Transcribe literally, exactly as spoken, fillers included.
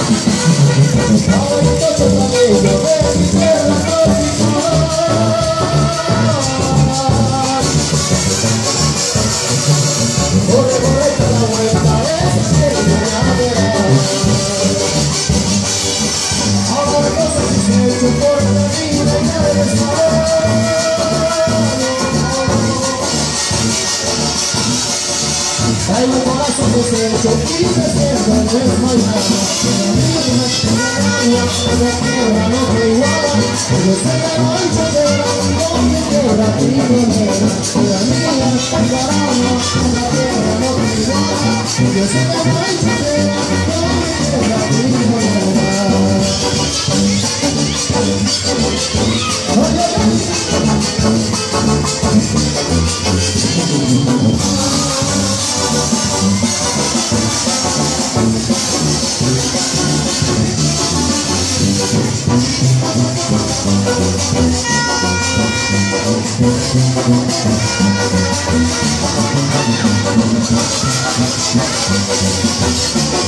Hay un corazón deshecho y desierto no es mañana. La misma experiencia, la tierra no te iguala. Yo sé que no hay chotera, con mi tierra primavera. La mía, el caramba, la tierra no te iguala. Yo sé que no hay chotera, con mi tierra primavera. We'll be right back.